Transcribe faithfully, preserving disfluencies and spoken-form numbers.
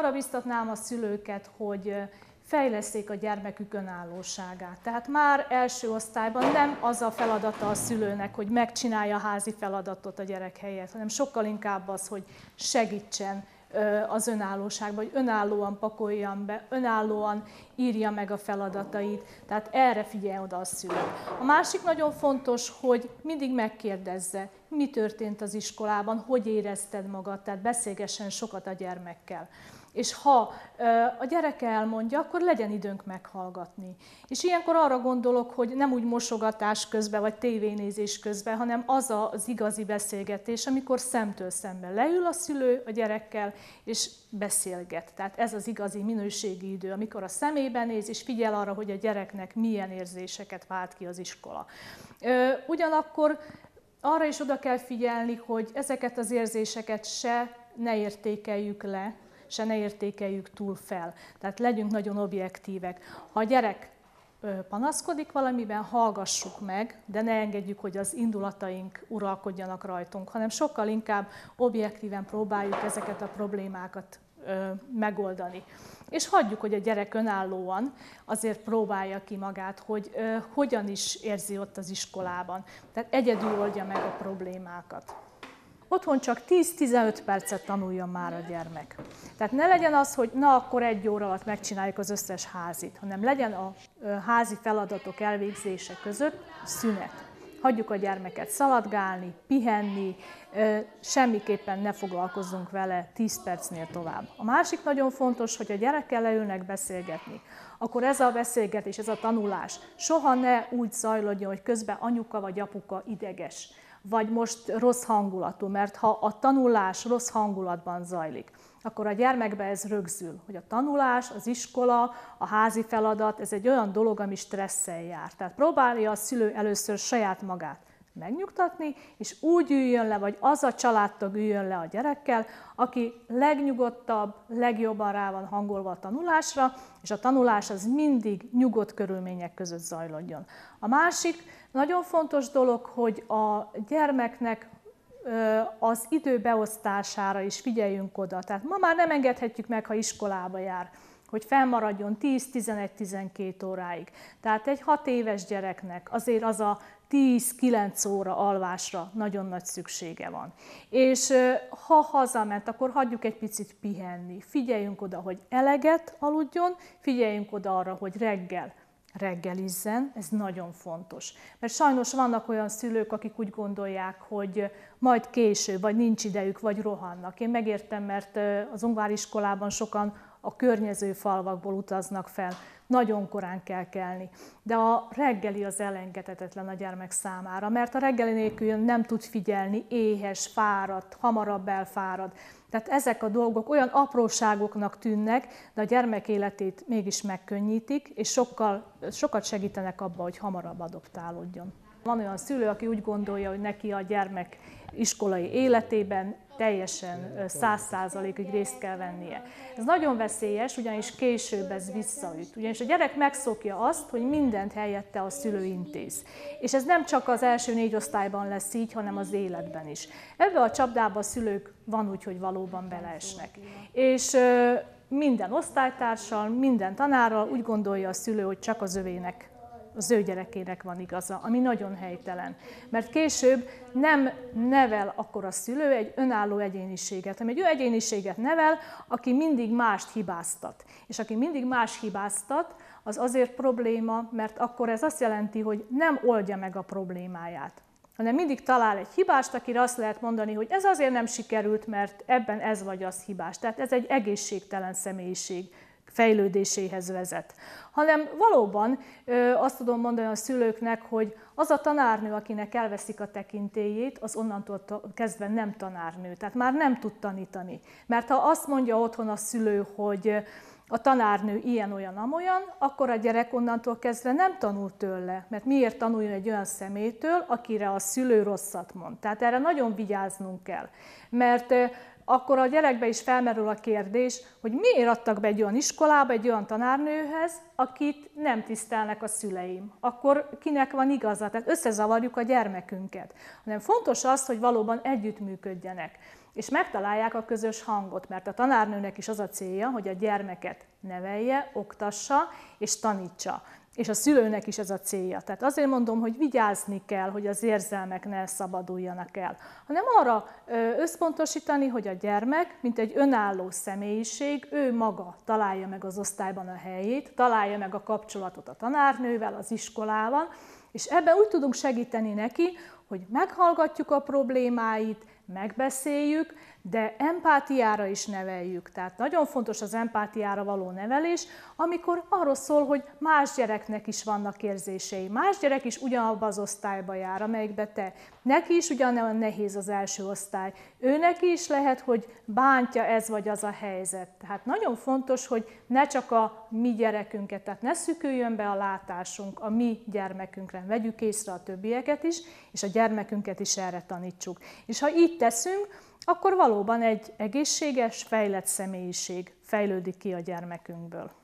arra biztatnám a szülőket, hogy fejleszték a gyermekük önállóságát. Tehát már első osztályban nem az a feladata a szülőnek, hogy megcsinálja a házi feladatot a gyerek helyett, hanem sokkal inkább az, hogy segítsen az önállóságba, hogy önállóan pakoljan be, önállóan írja meg a feladatait, tehát erre figyelj oda a szülő. A másik nagyon fontos, hogy mindig megkérdezze, mi történt az iskolában, hogy érezted magad, tehát beszélgessen sokat a gyermekkel. És ha a gyereke elmondja, akkor legyen időnk meghallgatni. És ilyenkor arra gondolok, hogy nem úgy mosogatás közben, vagy tévénézés közben, hanem az az igazi beszélgetés, amikor szemtől szemben leül a szülő a gyerekkel, és beszélget. Tehát ez az igazi minőségi idő, amikor a szemébe néz, és figyel arra, hogy a gyereknek milyen érzéseket vált ki az iskola. Ugyanakkor arra is oda kell figyelni, hogy ezeket az érzéseket se ne értékeljük le, se ne értékeljük túl fel. Tehát legyünk nagyon objektívek. Ha a gyerek panaszkodik valamiben, hallgassuk meg, de ne engedjük, hogy az indulataink uralkodjanak rajtunk, hanem sokkal inkább objektíven próbáljuk ezeket a problémákat megoldani. És hagyjuk, hogy a gyerek önállóan azért próbálja ki magát, hogy hogyan is érzi ott az iskolában. Tehát egyedül oldja meg a problémákat. Otthon csak tíz-tizenöt percet tanuljon már a gyermek. Tehát ne legyen az, hogy na akkor egy óra alatt megcsináljuk az összes házit, hanem legyen a házi feladatok elvégzése között szünet. Hagyjuk a gyermeket szaladgálni, pihenni, semmiképpen ne foglalkozzunk vele tíz percnél tovább. A másik nagyon fontos, hogy a gyerekkel leülnek beszélgetni, akkor ez a beszélgetés, ez a tanulás soha ne úgy zajlódjon, hogy közben anyuka vagy apuka ideges, vagy most rossz hangulatú, mert ha a tanulás rossz hangulatban zajlik, akkor a gyermekbe ez rögzül, hogy a tanulás, az iskola, a házi feladat, ez egy olyan dolog, ami stresszel jár. Tehát próbálja a szülő először saját magát megnyugtatni, és úgy üljön le, vagy az a családtag üljön le a gyerekkel, aki legnyugodtabb, legjobban rá van hangolva a tanulásra, és a tanulás az mindig nyugodt körülmények között zajlódjon. A másik nagyon fontos dolog, hogy a gyermeknek az idő beosztására is figyeljünk oda. Tehát ma már nem engedhetjük meg, ha iskolába jár, hogy felmaradjon tíz-tizenegy-tizenkét óráig. Tehát egy hat éves gyereknek azért az a tíz-kilenc óra alvásra nagyon nagy szüksége van. És ha hazament, akkor hagyjuk egy picit pihenni. Figyeljünk oda, hogy eleget aludjon, figyeljünk oda arra, hogy reggel reggelizzen, ez nagyon fontos. Mert sajnos vannak olyan szülők, akik úgy gondolják, hogy majd később, vagy nincs idejük, vagy rohannak. Én megértem, mert az ungvári iskolában sokan a környező falvakból utaznak fel, nagyon korán kell kelni. De a reggeli az elengedhetetlen a gyermek számára, mert a reggeli nélkül nem tud figyelni, éhes, fáradt, hamarabb elfárad. Tehát ezek a dolgok olyan apróságoknak tűnnek, de a gyermek életét mégis megkönnyítik, és sokkal, sokat segítenek abban, hogy hamarabb adoptálódjon. Van olyan szülő, aki úgy gondolja, hogy neki a gyermek iskolai életében teljesen száz százalékig részt kell vennie. Ez nagyon veszélyes, ugyanis később ez visszaüt. Ugyanis a gyerek megszokja azt, hogy mindent helyette a szülő intéz. És ez nem csak az első négy osztályban lesz így, hanem az életben is. Ebbe a csapdába a szülők van úgy, hogy valóban beleesnek. És minden osztálytársal, minden tanárral úgy gondolja a szülő, hogy csak az övének, az ő gyerekének van igaza, ami nagyon helytelen. Mert később nem nevel akkor a szülő egy önálló egyéniséget, hanem egy olyan egyéniséget nevel, aki mindig mást hibáztat. És aki mindig más hibáztat, az azért probléma, mert akkor ez azt jelenti, hogy nem oldja meg a problémáját, hanem mindig talál egy hibást, akire azt lehet mondani, hogy ez azért nem sikerült, mert ebben ez vagy az hibás. Tehát ez egy egészségtelen személyiség fejlődéséhez vezet. Hanem valóban ö, azt tudom mondani a szülőknek, hogy az a tanárnő, akinek elveszik a tekintélyét, az onnantól kezdve nem tanárnő, tehát már nem tud tanítani. Mert ha azt mondja otthon a szülő, hogy a tanárnő ilyen-olyan-amolyan, akkor a gyerek onnantól kezdve nem tanul tőle, mert miért tanuljon egy olyan személytől, akire a szülő rosszat mond. Tehát erre nagyon vigyáznunk kell, mert akkor a gyerekbe is felmerül a kérdés, hogy miért adtak be egy olyan iskolába, egy olyan tanárnőhez, akit nem tisztelnek a szüleim. Akkor kinek van igaza? Tehát összezavarjuk a gyermekünket. Hanem fontos az, hogy valóban együttműködjenek. és megtalálják a közös hangot, mert a tanárnőnek is az a célja, hogy a gyermeket nevelje, oktassa és tanítsa. És a szülőnek is ez a célja. Tehát azért mondom, hogy vigyázni kell, hogy az érzelmek ne szabaduljanak el, hanem arra összpontosítani, hogy a gyermek, mint egy önálló személyiség, ő maga találja meg az osztályban a helyét, találja meg a kapcsolatot a tanárnővel, az iskolával, és ebben úgy tudunk segíteni neki, hogy meghallgatjuk a problémáit, megbeszéljük, de empátiára is neveljük. Tehát nagyon fontos az empátiára való nevelés, amikor arról szól, hogy más gyereknek is vannak érzései. Más gyerek is ugyanabba az osztályba jár, amelyikbe te. Neki is ugyanolyan nehéz az első osztály. Őnek is lehet, hogy bántja ez vagy az a helyzet. Tehát nagyon fontos, hogy ne csak a mi gyerekünket, tehát ne szűküljön be a látásunk a mi gyermekünkre. Vegyük észre a többieket is, és a gyermekünket is erre tanítsuk. És ha így teszünk, akkor valóban egy egészséges, fejlett személyiség fejlődik ki a gyermekünkből.